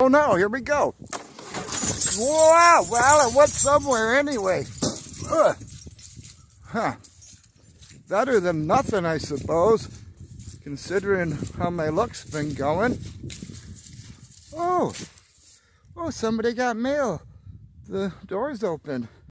Oh no, here we go. Wow, well, it went somewhere anyway. Ugh. Huh. Better than nothing, I suppose, considering how my luck's been going. Oh, somebody got mail. The door's open.